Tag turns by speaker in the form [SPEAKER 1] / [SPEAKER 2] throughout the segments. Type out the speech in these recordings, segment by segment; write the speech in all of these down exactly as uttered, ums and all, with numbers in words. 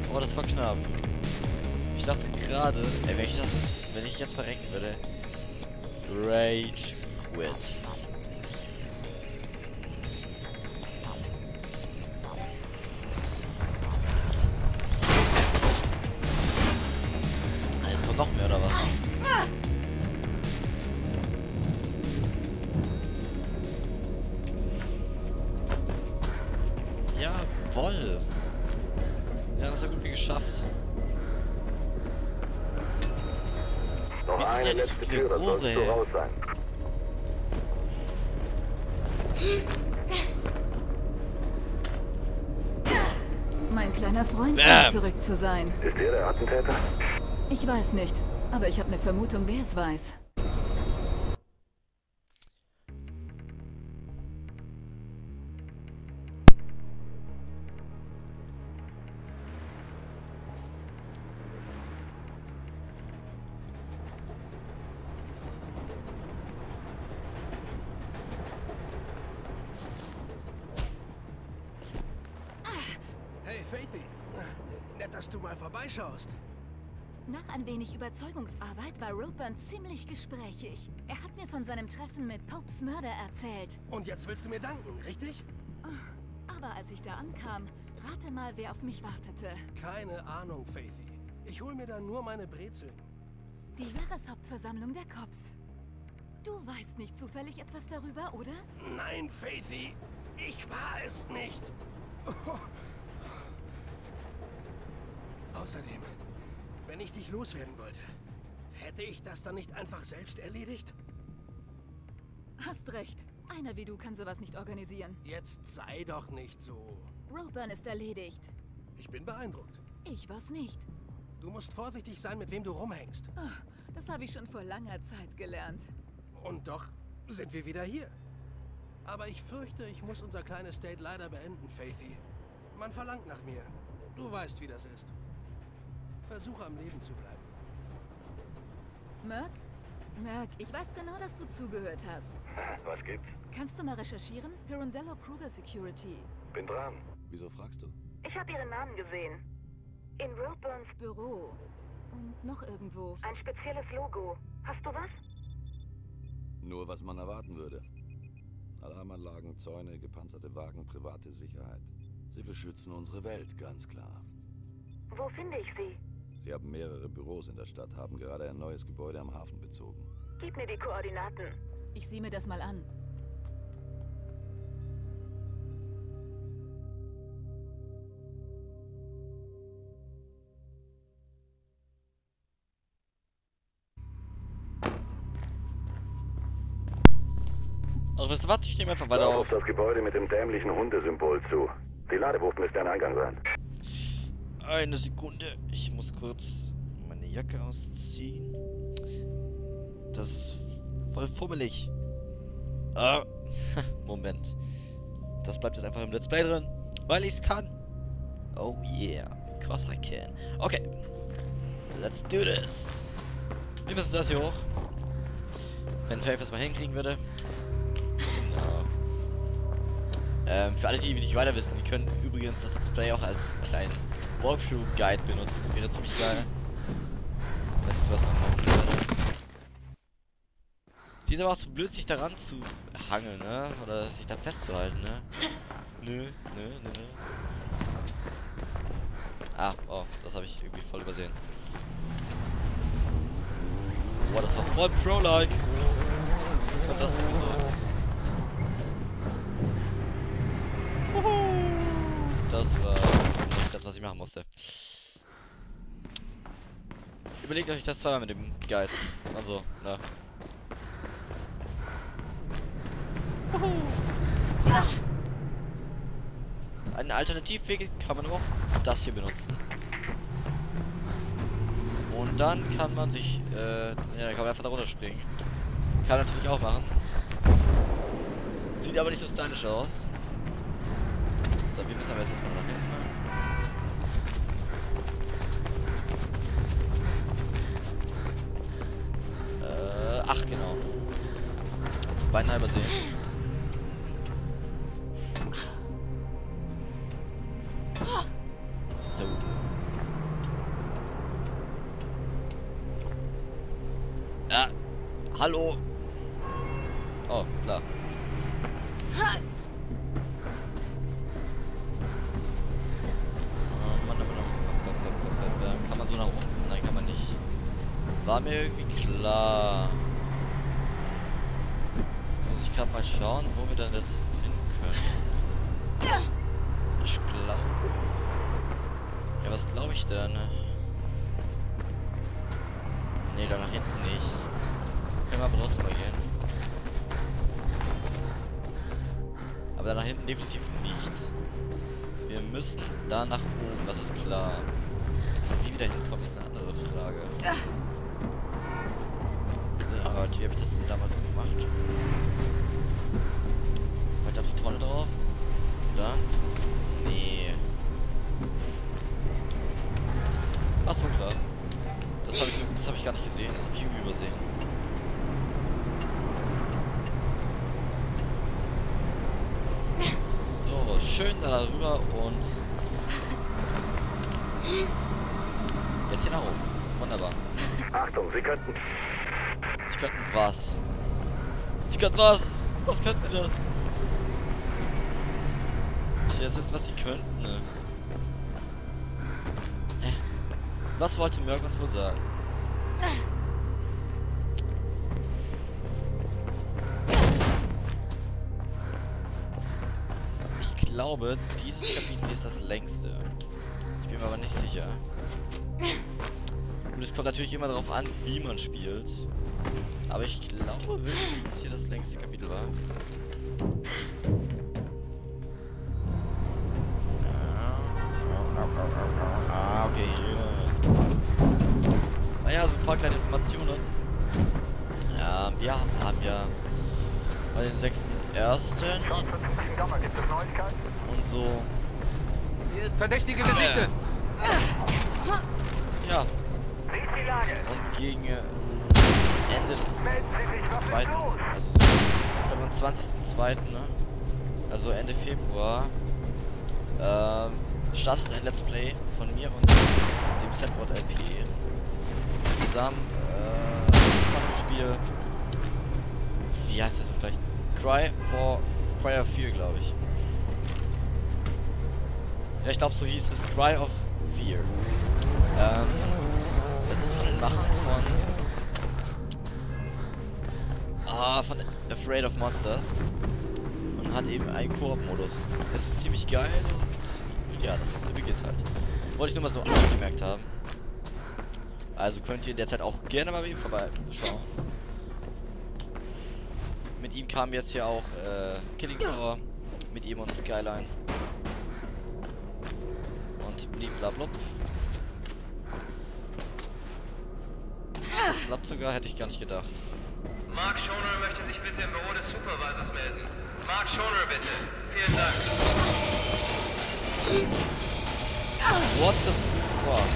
[SPEAKER 1] Oh, das war knapp. Ich dachte gerade, ey, wenn ich das, wenn ich jetzt verrecken würde. Rage Quit. Ah, jetzt kommt noch mehr oder was? Jawoll. Ja, das ist ja gut wie geschafft.
[SPEAKER 2] Noch eine letzte Tür, das sollst du raus sein.
[SPEAKER 3] Mein kleiner Freund
[SPEAKER 1] Bam.
[SPEAKER 3] scheint zurück zu sein.
[SPEAKER 2] Ist er der Attentäter?
[SPEAKER 3] Ich weiß nicht, aber ich habe eine Vermutung, wer es weiß.
[SPEAKER 4] Hey, Faithy. Nett, dass du mal vorbeischaust.
[SPEAKER 3] Nach ein wenig Überzeugungsarbeit war Roburn ziemlich gesprächig. Er hat mir von seinem Treffen mit Popes Mörder erzählt.
[SPEAKER 4] Und jetzt willst du mir danken, richtig?
[SPEAKER 3] Aber als ich da ankam, rate mal, wer auf mich wartete.
[SPEAKER 4] Keine Ahnung, Faithy. Ich hol mir dann nur meine Brezeln.
[SPEAKER 3] Die Jahreshauptversammlung der Cops. Du weißt nicht zufällig etwas darüber, oder?
[SPEAKER 4] Nein, Faithy. Ich war es nicht. Oh. Außerdem, wenn ich dich loswerden wollte, hätte ich das dann nicht einfach selbst erledigt?
[SPEAKER 3] Hast recht. Einer wie du kann sowas nicht organisieren.
[SPEAKER 4] Jetzt sei doch nicht so.
[SPEAKER 3] Roburn ist erledigt.
[SPEAKER 4] Ich bin beeindruckt.
[SPEAKER 3] Ich war's nicht.
[SPEAKER 4] Du musst vorsichtig sein, mit wem du rumhängst.
[SPEAKER 3] Oh, das habe ich schon vor langer Zeit gelernt.
[SPEAKER 4] Und doch sind wir wieder hier. Aber ich fürchte, ich muss unser kleines Date leider beenden, Faithy. Man verlangt nach mir. Du weißt, wie das ist. Versuche am Leben zu bleiben.
[SPEAKER 3] Merc? Merc, ich weiß genau, dass du zugehört hast.
[SPEAKER 2] Was gibt's?
[SPEAKER 3] Kannst du mal recherchieren? Pirandello Kruger Security.
[SPEAKER 2] Bin dran.
[SPEAKER 5] Wieso fragst du?
[SPEAKER 6] Ich habe Ihren Namen gesehen. In Roburns
[SPEAKER 3] Büro. Und noch irgendwo.
[SPEAKER 6] ein spezielles Logo. Hast du was?
[SPEAKER 5] Nur was man erwarten würde. Alarmanlagen, Zäune, gepanzerte Wagen, private Sicherheit. Sie beschützen unsere Welt, ganz klar.
[SPEAKER 6] Wo finde ich Sie?
[SPEAKER 5] Sie haben mehrere Büros in der Stadt, haben gerade ein neues Gebäude am Hafen bezogen.
[SPEAKER 6] Gib mir die Koordinaten.
[SPEAKER 3] Ich sehe mir das mal an.
[SPEAKER 1] Also wisst ihr was? Ich nehme einfach weiter
[SPEAKER 2] Lauf
[SPEAKER 1] auf.
[SPEAKER 2] auf das Gebäude mit dem dämlichen Hundesymbol zu. Die Ladewurf müsste ein Eingang sein.
[SPEAKER 1] Eine Sekunde. Ich muss kurz meine Jacke ausziehen. Das ist voll fummelig. Ah. Moment. Das bleibt jetzt einfach im Let's Play drin, weil ich es kann. Oh yeah. Because I can. Okay. Let's do this. Wir müssen das hier hoch. Wenn Faith das mal hinkriegen würde. Genau. Ähm, für alle, die nicht weiter wissen, die können übrigens das Let's Play auch als kleinen Walkthrough-Guide benutzen. Wäre ziemlich geil. Wenn ich sowas mal machen würde. Sie ist aber auch zu blöd, sich daran zu hangeln, ne? Oder sich da festzuhalten, ne? Nö, nö, nö, nö. Ah, oh, das habe ich irgendwie voll übersehen. Boah, das war voll Pro-like. Was war das sowieso? Das war nicht das, was ich machen musste. Überlegt euch das zweimal mit dem Guide. Also, na. Einen Alternativweg kann man auch das hier benutzen. Und dann kann man sich, äh, ja, dann kann man einfach da runterspringen. Kann man natürlich auch machen. Sieht aber nicht so stylisch aus. So, wir müssen aber jetzt erstmal nach hinten. Äh, ach genau. Beinahe übersehen. So. Ja. Hallo. Oh, klar. Oh, Mann, Mann, Mann. Kann man so nach unten? Nein, kann man nicht. War mir irgendwie klar. Muss ich gerade mal schauen, wo wir dann jetzt hin können. Ich glaube. Ja, was glaube ich denn? Nee, da nach hinten nicht. Können wir aber trotzdem mal gehen. Aber da nach hinten definitiv nicht. Wir müssen da nach oben, das ist klar. Wie wir da hinkommen, ist eine andere Frage. Aber wie habe ich das denn damals gemacht? Weiter auf die Tonne drauf? Da? Nee. Achso, klar. Das habe ich, das hab ich gar nicht gesehen, das habe ich irgendwie übersehen. So, schön da rüber und jetzt hier nach oben. Wunderbar.
[SPEAKER 2] Achtung, Sie könnten...
[SPEAKER 1] Sie könnten was? Sie könnten was? Was könnten sie denn? Tja, das ist, was sie könnten, ne? Hä? Was wollte Merc uns wohl sagen? Ich glaube, dieses Kapitel ist das längste. Ich bin mir aber nicht sicher. Und es kommt natürlich immer darauf an, wie man spielt. Aber ich glaube wirklich, dass das hier das längste Kapitel war. Ah, okay. Naja, so ein paar kleine Informationen. Ja, wir haben ja bei den sechsten ersten und so.
[SPEAKER 4] Hier ist Verdächtige gesichtet.
[SPEAKER 1] Ja. Und gegen äh, Ende des zweiten, also so, am zwanzigsten zweiten, ne? Also Ende Februar, ähm, startet ein Let's Play von mir und dem Setboard L P zusammen äh, von dem Spiel, wie heißt das gleich? Cry for Cry of Fear, glaube ich. Ja, ich glaube, so hieß es, Cry of Fear. Ähm, das ist von den Machern von Ah, von Afraid of Monsters und hat eben einen Koop-Modus. Das ist ziemlich geil und ja, das beginnt halt. Wollte ich nur mal so angemerkt haben. Also könnt ihr derzeit auch gerne mal bei ihm vorbeischauen. Mit ihm kam jetzt hier auch äh, Killing Floor, mit ihm und Skyline. Und bliblablub. Das klappt sogar, hätte ich gar nicht gedacht.
[SPEAKER 7] Mark Schoner möchte sich bitte im Büro des Supervisors melden. Mark Schoner, bitte. Vielen Dank.
[SPEAKER 1] What the fuck?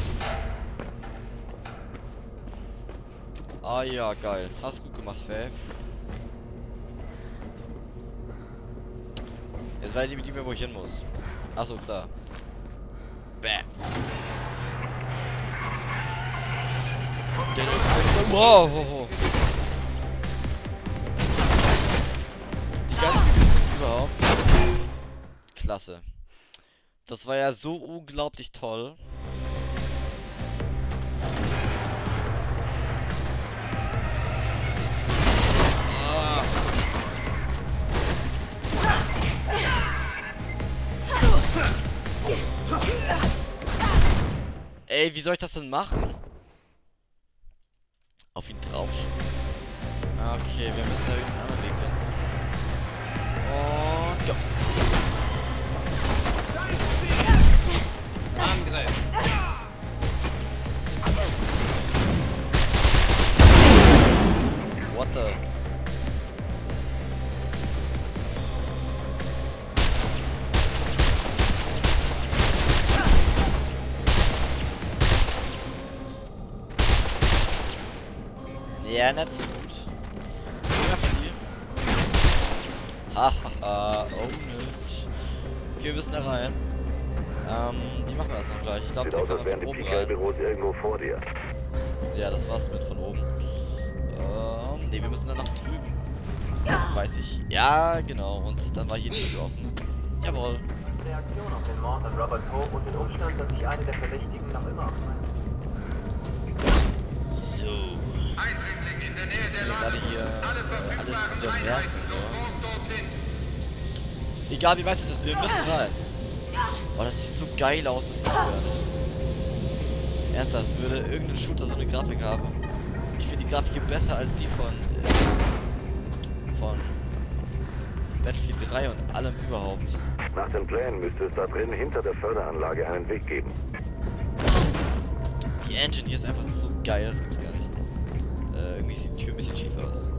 [SPEAKER 1] Ah ja, geil. Hast gut gemacht, Faith. Jetzt weiß ich nicht mehr, wo ich hin muss. Achso, klar. Bäh. Wow, wow, wow. Die ganzen überhaupt. Klasse. Das war ja so unglaublich toll. Ah. Ey, wie soll ich das denn machen? Auf ihn drauf. Okay, wir müssen da irgendeinen anderen Weg finden. Und go.
[SPEAKER 7] Angriff.
[SPEAKER 1] What the? Ja, nicht so gut. Ja, von dir. Hahaha, oh nicht. Okay, wir müssen da rein. Ähm, wie machen wir das noch gleich? Ich glaube,
[SPEAKER 2] Sieht
[SPEAKER 1] wir
[SPEAKER 2] aus, als
[SPEAKER 1] können
[SPEAKER 2] wären
[SPEAKER 1] von
[SPEAKER 2] die
[SPEAKER 1] oben rein.
[SPEAKER 2] P K-Büros irgendwo vor dir.
[SPEAKER 1] Ja, das war's mit von oben. Ne, wir müssen dann nach drüben. Weiß ich. Ja, genau. Und dann war hier die Tür offen. Jawohl.
[SPEAKER 8] Reaktion auf den Mord an Robert Pope und den Umstand, dass sich eine der Verdächtigen noch immer auf meinem...
[SPEAKER 1] So.
[SPEAKER 7] Eindringling in der Nähe der
[SPEAKER 1] Gerade hier
[SPEAKER 7] Lage. Alle
[SPEAKER 1] äh, alles
[SPEAKER 7] verfügbaren
[SPEAKER 1] untermerken.
[SPEAKER 7] Einheiten
[SPEAKER 1] So.
[SPEAKER 7] sofort dorthin.
[SPEAKER 1] Egal wie weiß es ist, wir müssen rein. Oh, das sieht so geil aus, das gibt's gar nicht. Ernsthaft, würde irgendein Shooter so eine Grafik haben? Ich finde die Grafik hier besser als die von äh, von Battlefield drei und allem überhaupt.
[SPEAKER 2] Nach den Plänen müsste es da drin hinter der Förderanlage einen Weg geben.
[SPEAKER 1] Die Engine hier ist einfach so geil, das gibt's gar nicht. Äh, irgendwie sieht die Tür ein bisschen schief aus.